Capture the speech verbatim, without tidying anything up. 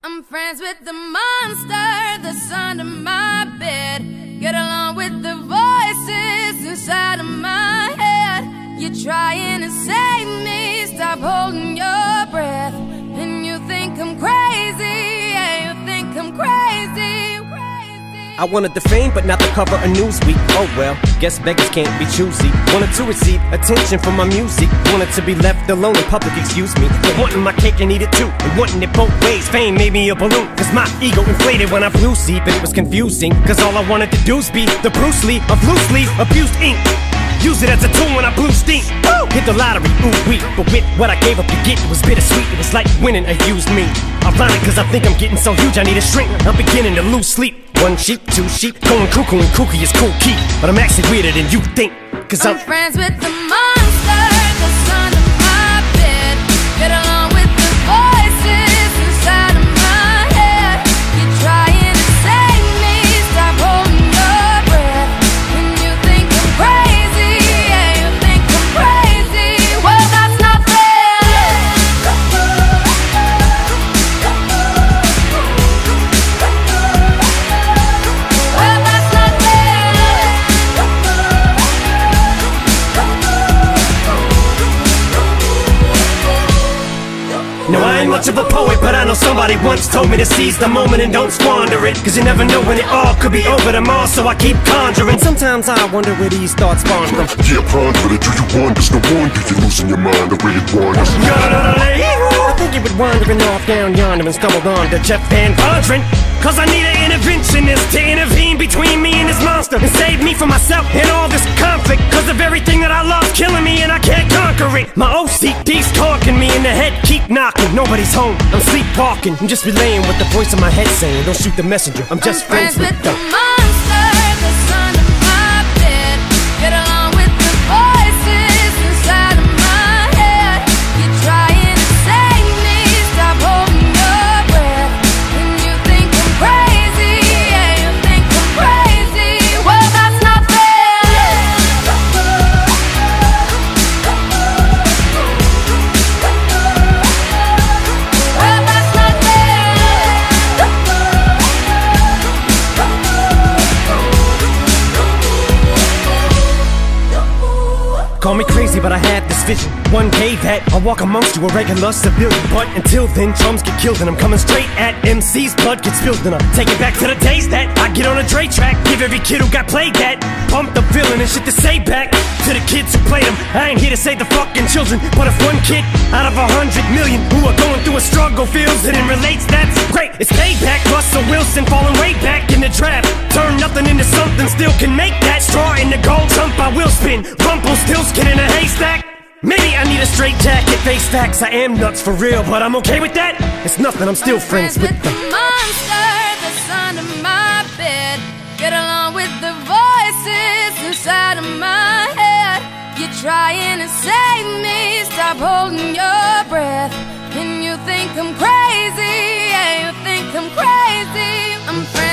I'm friends with the monster that's under my bed. Get along with the voices inside of my head. You're trying to save me, stop holding your breath. And you think I'm crazy, yeah, you think I'm crazy, crazy. I wanted the fame, but not the cover of Newsweek. Oh well, guess beggars can't be choosy. Wanted to receive attention from my music. Wanted to be left alone in public, excuse me. But wanting my cake and eat it too, and wanting it both ways. Fame made me a balloon, cause my ego inflated when I flew seep. And it was confusing, cause all I wanted to do was be the Bruce Lee of loose leaf abused ink. Use it as a tool when I blew steam. Woo! Hit the lottery, ooh wee. But with what I gave up to get, it was bittersweet. It was like winning a used me. Ironic, cause I think I'm getting so huge I need a shrink. I'm beginning to lose sleep. One sheep, two sheep, going cuckoo and kooky is cool key. But I'm actually weirder than you think, cause I'm, I'm friends with the monster that's under my bed. Get along with the voices inside of my head. You're trying to save me, stop holding your breath. And you think I'm crazy, yeah, you think I'm crazy. Well, that's not fair. Well, that's not fair. no, I ain't much of a poet, but I know somebody once told me to seize the moment and don't squander it. Cause you never know when it all could be over tomorrow, so I keep conjuring. Sometimes I wonder where these thoughts spawn from. Yeah, ponder it, do you wonder? There's no wonder you're losing your mind the way it wanders. I think you would wandering off down yonder and stumbled on to Jeff Van Vondren. Cause I need an interventionist to intervene between me and this monster and save me from myself and all this conflict. Cause of everything that I love killing me and I can't conquer it. My O C D's talking me in the head, keep knocking. Nobody's home, I'm sleepwalking. I'm just relaying what the voice in my head saying. Don't shoot the messenger, I'm just I'm friends, friends with the, the monster that's under my bed. Get along with the voices inside of my head. You're trying to save me, stop holding your breath. And you think I'm crazy, yeah, you think I'm crazy. Well, that's not fair. Well, that's not fair. Call me crazy, but I had this vision. One day that I'll walk amongst you, a regular civilian. But until then, drums get killed and I'm coming straight at M C's. Blood gets spilled and I'm taking back to the days that I get on a Dre track. Give every kid who got played that. Pump the feeling and shit to say back to the kids who played them. I ain't here to save the fucking children, but if one kid out of a hundred million who are going through a struggle feels it and relates, that's great. It's payback. Russell Wilson falling way back in the draft. Turn nothing into something, still can make that. Straw in the gold jump, I will spin. Rumpelstiltskin in a haystack. Maybe I need a straight jacket, face facts. I am nuts for real, but I'm okay with that. It's nothing, I'm still I'm friends, friends with with them. the monster that's under my bed. Get along with the voices inside of my head. You're trying to save me, stop holding your breath. And you think I'm crazy, yeah, you think I'm crazy. I'm friends